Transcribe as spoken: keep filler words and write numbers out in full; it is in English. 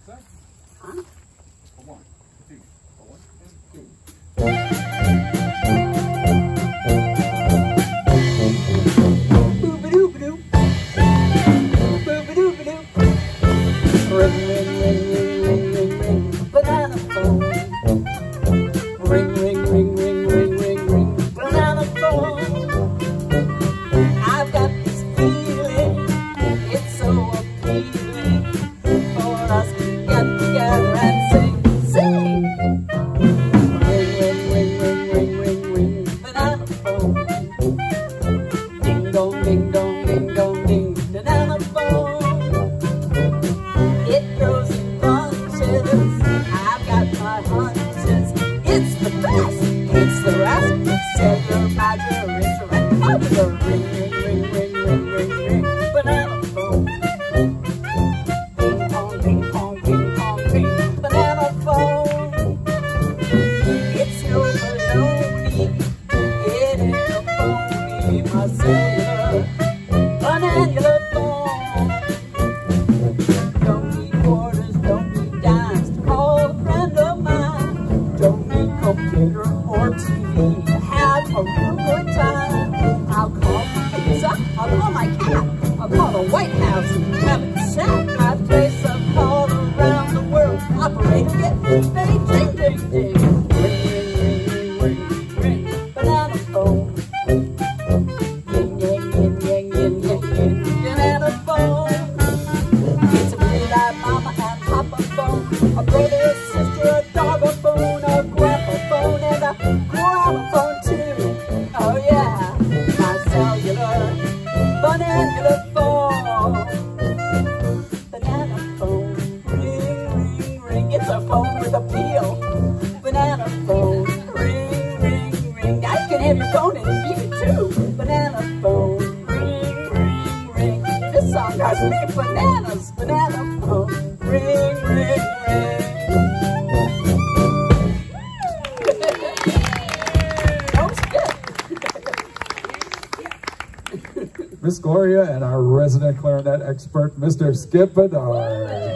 that? Huh? A one, a two, a one, and two. Boop-a-doop-a-doo. Boop-a-doop-a-doo. Ring, ring, ring, ring, ring, ring, ring. Banana phone. Ring, ring, ring, ring, ring, ring, ring. Banana phone. I've got this feeling, it's so appealing for us to get together and sing, sing. Ring, ring, ring, ring, ring, ring, ring. Banana phone. Ding dong, ding dong, ding dong, ding. Banana phone. It grows in bunches. I've got my hunches. It's the best. It's the rest. Cellular, modular, intro, and modular. Ring, ring, ring, ring, ring, ring, ring. Banana phone. Ping pong, ping pong, ping pong, ping. Banana phone. It's no baloney. It ain't a phony. My cellular, banana phone. Don't need quarters, don't need dimes to call a friend of mine. Don't need computer or T V to have a real good time. I'll call pizza, I'll call my cat, I'll call the White House and have a chat. I place a call around the world. Operator, get me paid. Ding, ding, ding. Ring, ring, ring, ring, ring, ring. Banana phone. Yin, yin, yin, yin, yin, yin, yin. Banana phone. It's a real-life mama and papa phone. A brother, a sister, a dog, a phone, a grandpa phone, and a gramophone too. Oh yeah, my cellular, banana phone. Banana phone, ring, ring, ring. It's a phone with a peel. Banana phone, ring, ring, ring. I can have your phone and beat it too. Banana phone, ring, ring, ring. This song has me bananas. Banana phone, ring, ring, ring. That was good. Miss Gloria and our resident clarinet expert, Mister Skip Bedard.